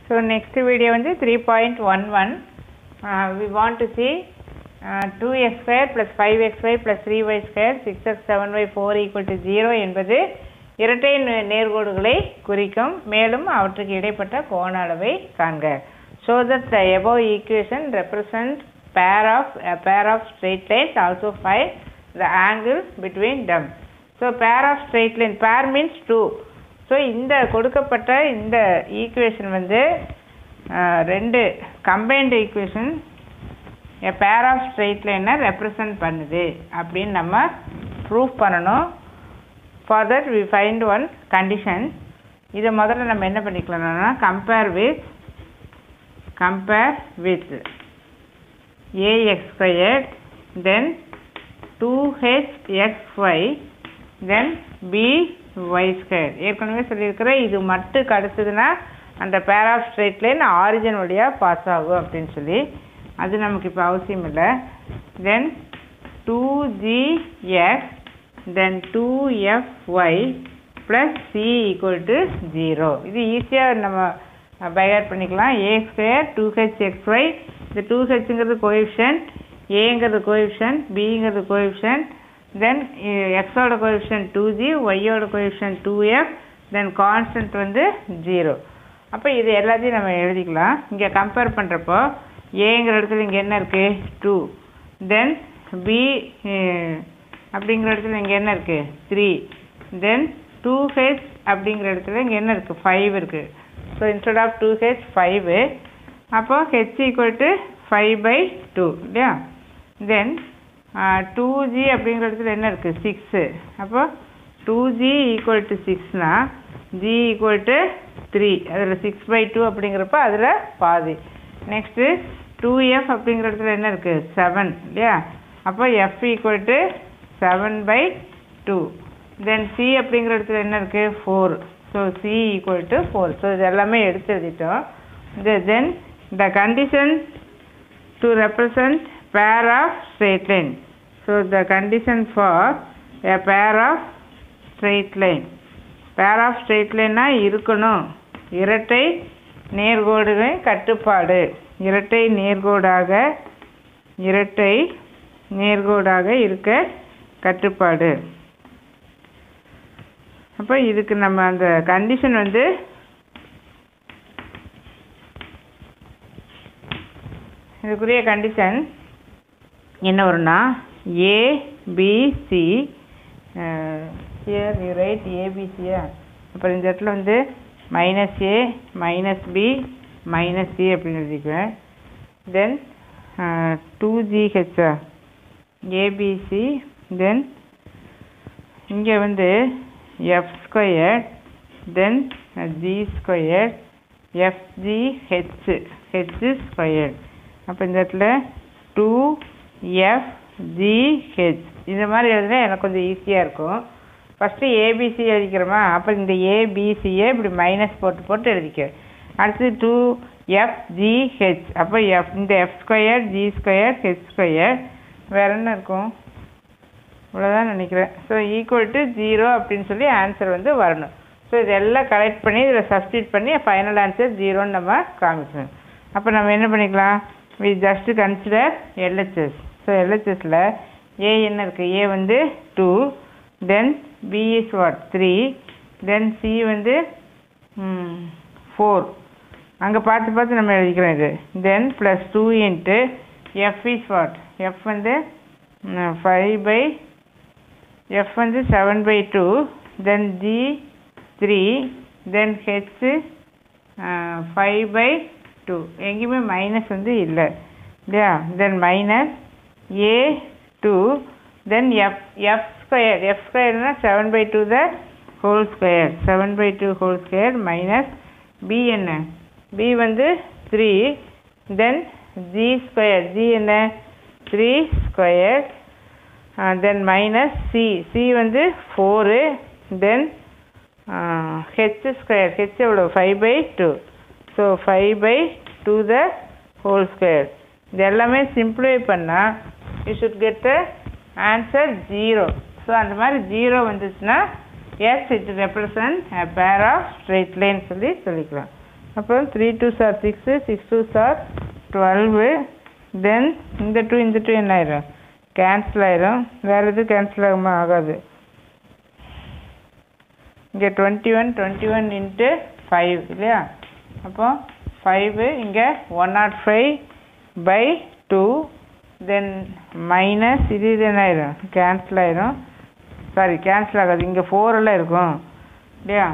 So next video வந்து 3.11 we want to see 2x square plus 5xy plus 3y square 6x 7y 4 equal to 0 என்பது இரட்டை நேர்கோடுகளை குறிக்கும். மேலும் அவற்றுக்கு இடைப்பட்ட கோண அளவை காண்க. So that the above equation represent a pair of straight lines. Also find the angle between them. So pair of straight line, pair means 2. So இந்த கொடுக்கப்பட்ட இந்த ஈக்குவேஷன் வந்து ரெண்டு கம்பைன்டு ஈக்குவேஷன் எ பேர் ஆஃப் ஸ்ட்ரெயிட் லைனை ரெப்ரசன்ட் பண்ணுது அப்படின்னு நம்ம ப்ரூஃப் பண்ணணும். For that we find one condition. இதை முதல்ல நம்ம என்ன பண்ணிக்கலாம்னா compare with A X square then 2hxy then B y square. ஏற்கனவே சொல்லியிருக்கிறேன், இது மட்டும் கிடச்சதுன்னா அந்த pair of straight line origin வழியாக பாஸ் ஆகும் அப்படின்னு சொல்லி. அது நமக்கு இப்போ அவசியம் இல்லை. Then 2gx then 2fy plus c equal to 0. இது ஈஸியாக நம்ம பைகாட் பண்ணிக்கலாம். a ஸ்கொயர் 2hxy, இந்த 2hங்கிறது கோஎஃபிஷியன்ட், ஏங்கிறது கோஎஃபிஷியன்ட், பிங்கிறது கோஎஃபிஷியன்ட், then x ஓட கோஎஃபிஷியன்ட் 2g, y ஓட கோஎஃபிஷியன்ட் 2f, then கான்ஸ்டன்ட் வந்து 0. அப்போ இது எல்லாத்தையும் நம்ம எழுதிக்கலாம். இங்கே கம்பேர் பண்ணுறப்போ ஏங்கிற இடத்துல இங்கே என்ன இருக்குது 2, தென் b அப்படிங்கிற இடத்துல இங்கே என்ன இருக்குது 3, தென் 2h அப்படிங்கிற இடத்துல இங்கே என்ன இருக்குது 5 இருக்குது. ஸோ இன்ஸ்டெட் ஆஃப் 2h 5, அப்போ h ஈக்குவல் டு 5/2 இல்லையா. தென் 2g அப்படிங்கிற இடத்துல என்ன இருக்குது 6. அப்போ 2g ஈக்குவல் டு 6னா g ஈக்குவல் டு 3, அதில் 6/2 அப்படிங்கிறப்ப அதில் பாதி. நெக்ஸ்ட்டு 2f அப்படிங்கிற இடத்துல என்ன இருக்குது 7 இல்லையா. அப்போ f equal to 7/2. Then c அப்படிங்கிற இடத்துல என்ன இருக்குது 4. So c equal to 4. So இது எல்லாமே எடுத்து எழுதிட்டோம். Then the condition to represent pair of straight line. So the condition for a pair of straight line, pair of straight line இருக்கணும் இரட்டை நேர்கோடுகள் கட்டுப்பாடு. இரட்டை நேர்கோடாக இருக்க கட்டுப்பாடு. அப்போ இதுக்கு நம்ம அந்த கண்டிஷன் வந்து இதுக்குரிய கண்டிஷன் என்ன வரும்னா ABC, ஹியர் யூ ரைட் ஏபிசியா. அப்புறம் இந்த இடத்துல வந்து -a -b -c அப்படின்னு எழுதிக்குவேன். தென் 2gh ஏபிசி, தென் இங்கே வந்து f square, then g square, fgh square. அப்போ இந்த இடத்துல 2fgh இந்த மாதிரி எழுதுனா எனக்கு கொஞ்சம் ஈஸியாக இருக்கும். ஃபஸ்ட்டு ஏபிசி எழுதிக்கிறோமா, அப்போ இந்த ஏபிசியை இப்படி மைனஸ் போட்டு எழுதிக்க. அடுத்து 2fgh, அப்போ இந்த F square G square H square வேறு என்ன இருக்கும், இவ்வளோதான் நினைக்கிறேன். ஸோ ஈக்குவல் டு 0 அப்படின்னு சொல்லி ஆன்சர் வந்து வரணும். ஸோ இதெல்லாம் கலெக்ட் பண்ணி இதில் சப்ஸ்டியூட் பண்ணி ஃபைனல் ஆன்சர் 0ன்னு நம்ம காமிக்கணும். அப்போ நம்ம என்ன பண்ணிக்கலாம், we just consider LHS. So LHSல A என்ன இருக்குது, A வந்து 2, then B is what 3, then C வந்து 4. அங்கே பார்த்து நம்ம எழுதிக்கிறோம் இது. Then plus 2 into F is what, F வந்து 7/2, தென் G 3, தென் H 5/2. எங்கேயுமே மைனஸ் வந்து இல்லை இல்லையா. தென் -a2, தென் எஃப் ஸ்கொயர்னா 7/2 the whole square, 7/2 whole square minus b என்ன, b வந்து 3, தென் g ஸ்கொயர், g என்ன 3 ஸ்கொயர், தென் மைனஸ் c வந்து 4, தென் h ஸ்கொயர், h எவ்வளோ 5/2. So 5/2 the whole square. இது எல்லாமே சிம்பிளை பண்ணால் you should get the answer 0. So அந்த மாதிரி 0 வந்துச்சுன்னா yes it represent a pair of straight line சொல்லிக்கலாம். அப்புறம் 3 2s are 6, 6 2s are 12. தென் இந்த 2 என்ன ஆயிரும், கேன்சல் ஆயிரும். வேறு எதுவும் கேன்சல் ஆகாது. இங்கே 21 இன்ட்டு 5 இல்லையா, அப்போ 5 இங்கே 105/2. தென் மைனஸ் இது என்ன ஆயிரும், கேன்சல் ஆயிரும். சாரி கேன்சல் ஆகாது, இங்கே 4 எல்லாம் இருக்கும் இல்லையா.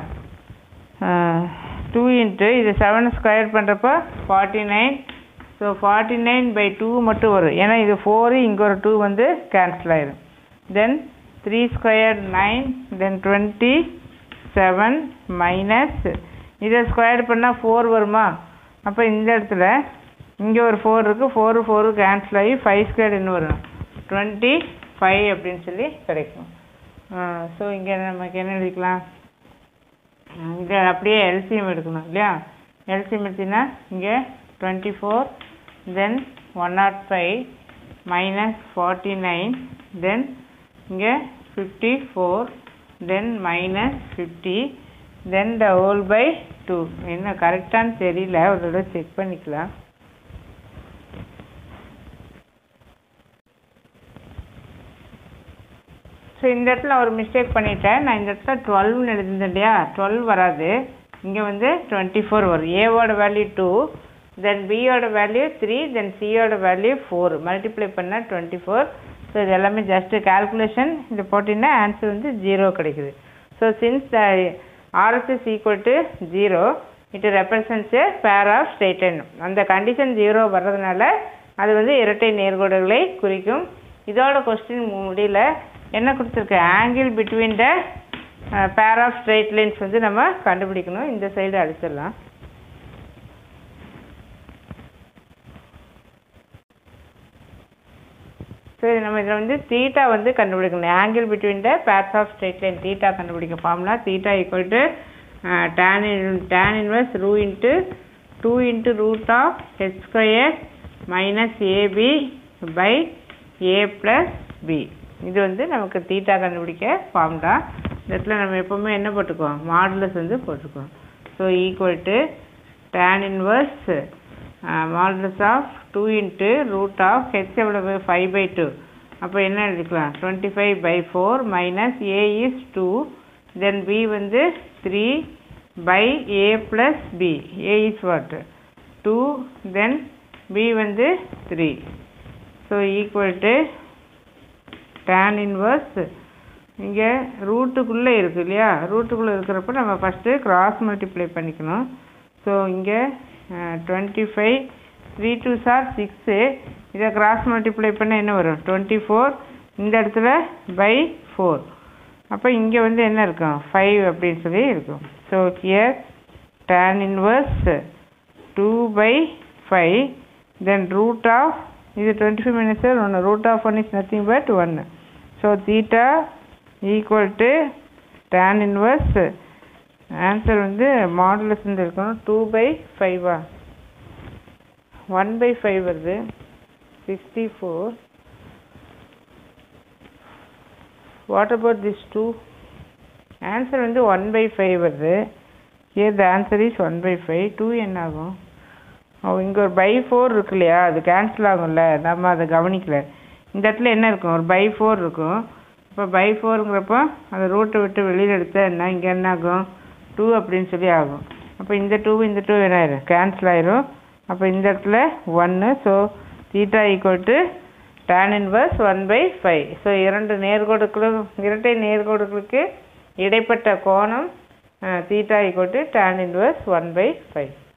2 இன்ட்டு இது 7 ஸ்கொயர் பண்ணுறப்போ 49. ஸோ 49/2 மட்டும் வரும், ஏன்னா இது 4, இங்கே ஒரு 2 வந்து கேன்சல் ஆயிரும். Then 3 square 9. தென் 27 மைனஸ் இதை ஸ்கொயர் பண்ணால் 4 வருமா, அப்போ இந்த இடத்துல இங்கே ஒரு 4 இருக்குது, 4 கேன்சல் ஆகி 5 ஸ்கொயர் என்ன வரும், 25 அப்படின்னு சொல்லி கிடைக்கும். ஸோ இங்கே நமக்கு என்ன எழுதிக்கலாம், இங்கே அப்படியே எல்சிஎம் எடுக்கணும் இல்லையா. எல்சிஎம் எடுத்திங்கன்னா இங்கே 24, தென் 105 மைனஸ் 49, தென் இங்கே 54, then minus 50, then the whole by 2. என்ன கரெக்டானு தெரியல, ஒரு தடவை செக் பண்ணிக்கலாம். ஸோ இந்த இடத்துல ஒரு மிஸ்டேக் பண்ணிட்டேன். நான் இந்த இடத்துல 12ன்னு எழுதிருந்தேன் இல்லையா, 12 வராது, இங்கே வந்து 24 வரும். ஏவோட வேல்யூ 2, தென் பியோட வேல்யூ 3, தென் சியோட வேல்யூ 4. மல்டிப்ளை பண்ணால் 24. ஸோ இது எல்லாமே ஜஸ்ட்டு கால்குலேஷன். இது போட்டிங்கன்னா ஆன்சர் வந்து 0 கிடைக்குது. So since RS is equal to 0, it represents a pair of straight line. அந்த கண்டிஷன் 0 வர்றதுனால அது வந்து இரட்டை நேர்கோடுகளை குறிக்கும். இதோட கொஸ்டின் முடியல. என்ன கொடுத்துருக்கு, ஆங்கிள் பிட்வீன் த பேர் ஆஃப் ஸ்ட்ரெயிட் லைன்ஸ் வந்து நம்ம கண்டுபிடிக்கணும். இந்த சைடு அடிச்சிடலாம். சரி, நம்ம இதில் வந்து தீட்டா வந்து கண்டுபிடிக்கணும். Angle between the pairs of straight line theta கண்டுபிடிக்க formula theta equal to tan inverse ரூ into 2 into root of h square minus A B by a plus B. இது வந்து நமக்கு தீட்டா கண்டுபிடிக்க ஃபார்முலா. இந்த இடத்துல நம்ம எப்போவுமே என்ன போட்டுக்குவோம், மாடுலஸ் வந்து போட்டுக்குவோம். So equal to tan inverse modulus of 2 into root of H எவ்வளவு 5/2. அப்போ என்ன எழுதிக்கலாம், 25/4 minus A is 2, then B வந்து 3/a plus B. A is what 2, then B வந்து 3. So equal to tan inverse இங்கே ரூட்டுக்குள்ளே இருக்குது இல்லையா, ரூட்டுக்குள்ளே இருக்கிறப்ப நம்ம ஃபஸ்ட்டு கிராஸ் மல்டிப்ளை பண்ணிக்கணும். ஸோ இங்கே 25, 3 2s are 6, இதை கிராஸ் மல்டிப்ளை பண்ண என்ன வரும் 24, இந்த இடத்துல பை 4. அப்போ இங்கே வந்து என்ன இருக்கும் 5 அப்படின்னு சொல்லி இருக்கும். So here tan inverse 2/5, then root of இது 25 minus 1, root of 1 is nothing but 1. So theta equal to tan inverse answer வந்து மாடுலஸ் வந்து இருக்கணும் 2/5. 1/5 வருது 64. What about this 2? Answer வந்து 1/5 வருது. Here the answer is 1/5. 2 என்ன ஆகும், இங்கே ஒரு /4 இருக்கு இல்லையா, அது கேன்சல் ஆகும்ல, நம்ம அதை கவனிக்கல. இந்த இடத்துல என்ன இருக்கும், ஒரு /4 இருக்கும். இப்போ /4ங்கிறப்போ அதை ரூட்டை விட்டு வெளியில் எடுத்தால் என்ன, இங்கே என்ன ஆகும் 2 அப்படின்னு சொல்லி ஆகும். அப்போ இந்த 2 என்ன ஆயிரும், கேன்சல் ஆயிரும். அப்போ இந்த இடத்துல 1. So theta equal to tan inverse 1/5. So இரட்டை நேர்கோடுகளுக்கு இடைப்பட்ட கோணம் theta equal to tan inverse 1/5.